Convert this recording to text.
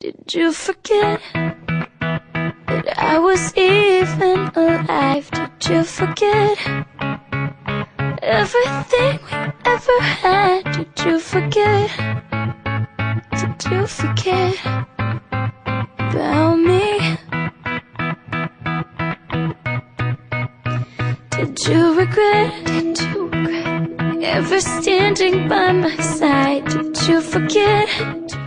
Did you forget that I was even alive? Did you forget everything we ever had? Did you forget? Did you forget about me? Did you regret? Did you regret ever standing by my side? Did you forget?